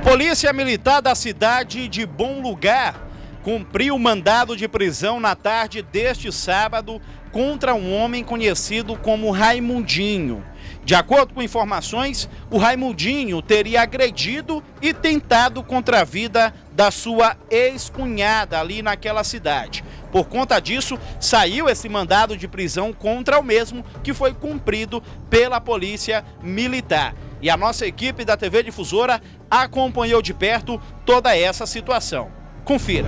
Polícia Militar da cidade de Bom Lugar cumpriu mandado de prisão na tarde deste sábado contra um homem conhecido como Raimundinho. De acordo com informações, o Raimundinho teria agredido e tentado contra a vida da sua ex-cunhada ali naquela cidade. Por conta disso, saiu esse mandado de prisão contra o mesmo, que foi cumprido pela Polícia Militar. E a nossa equipe da TV Difusora acompanhou de perto toda essa situação. Confira.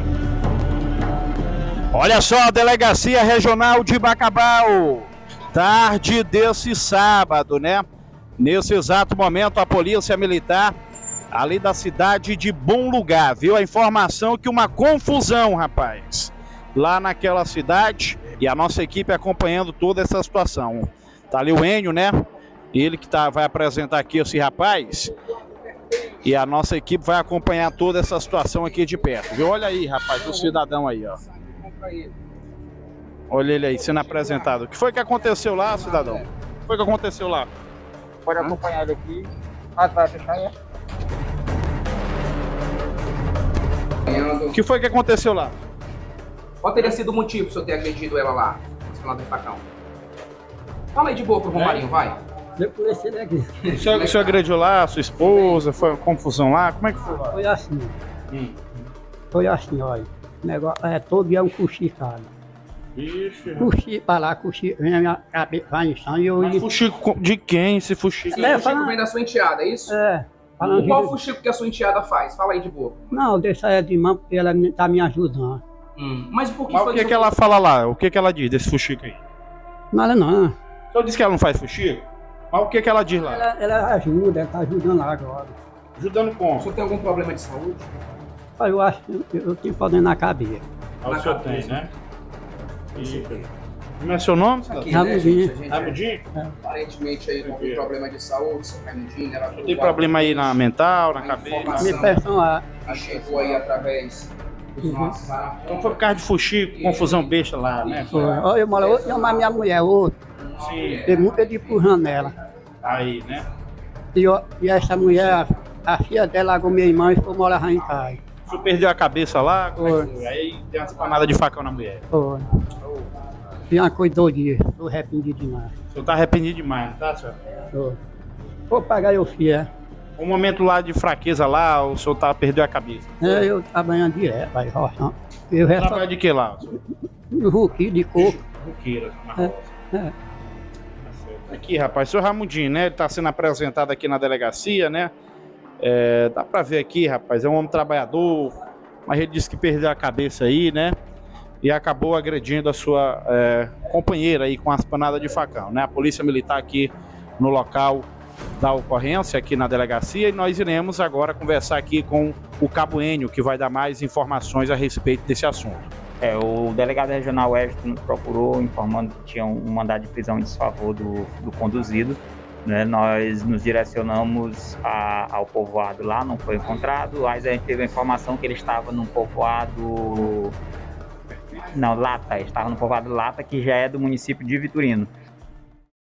Olha só, a Delegacia Regional de Bacabal, tarde desse sábado, né? Nesse exato momento, a Polícia Militar, ali da cidade de Bom Lugar, viu a informação que uma confusão, rapaz, lá naquela cidade, e a nossa equipe acompanhando toda essa situação. Tá ali o Enio, né? Ele que vai apresentar aqui esse rapaz, e a nossa equipe vai acompanhar toda essa situação aqui de perto, viu? Olha aí, rapaz, o cidadão aí, ó. Olha ele aí, sendo apresentado. O que foi que aconteceu lá, cidadão? O que foi que aconteceu lá? Pode acompanhar ele aqui. Vai fechar aí. O que foi que aconteceu lá? Qual teria sido o motivo se eu ter agredido ela lá? Lá do facão. Fala aí de boa pro Romarinho, vai. O senhor agrediu lá, sua esposa, foi uma confusão lá? Como é que foi lá? Foi assim. Foi assim, olha. O negócio todo dia um cochicado. Ixi. Fuxico pra lá, fuxico, vem a minha cabeça, vai em chão e eu... Mas fuxico de quem, esse fuxico? Esse fuxico vem da sua enteada, é isso? É. Qual fuxico que a sua enteada faz? Fala aí de boa. Não, deixa ela de mão porque ela tá me ajudando. Mas por que Mas o que ela fala lá? O que ela diz desse fuxico aí? Nada não. O senhor disse que ela não faz fuxico? Mas o que ela diz lá? Ela ajuda, ela tá ajudando lá agora. Ajudando como? O senhor tem algum problema de saúde? Eu acho que eu tenho problema na cabeça. O senhor tem, né? Como é seu nome? Aqui, Raimundinho. né, gente? Raimundinho? Aparentemente aí com algum problema de saúde, seu Raimundinho, ela Tem problema aí na mental, na cabeça? Me peçam lá. chegou aí através dos nossos. Então foi por causa de fuxico, confusão besta lá, né? Olha, eu moro outro, mas minha mulher, outro. Sim. Tem muita de empurrando nela. Aí, né? E essa mulher, a filha dela largou minha irmã e foi morar lá em casa. O senhor perdeu a cabeça lá? Foi. Aí deu uma espanada de facão na mulher. Foi. E uma coisa doidinha, tô arrependido demais. O senhor tá arrependido demais, não tá, senhor? Foi. Vou pagar eu filho, Um momento lá de fraqueza lá, o senhor perdeu a cabeça. eu trabalhando direto, vai roça. Eu resto Trabalho de que lá? no ruquinho de coco. Roqueira, na É, roça. é. Aqui, rapaz, o senhor Raimundinho, né? Ele tá sendo apresentado aqui na delegacia, né? Dá pra ver aqui, rapaz, é um homem trabalhador, mas ele disse que perdeu a cabeça aí, né? E acabou agredindo a sua companheira aí com as panadas de facão, né? A Polícia Militar aqui no local da ocorrência, aqui na delegacia, e nós iremos agora conversar aqui com o Cabo Enio, que vai dar mais informações a respeito desse assunto. O delegado regional Wellington nos procurou informando que tinha um mandado de prisão em desfavor do conduzido, né? Nós nos direcionamos ao povoado lá, não foi encontrado, mas a gente teve a informação que ele estava num povoado... Não, Lata, estava no povoado Lata, que já é do município de Vitorino.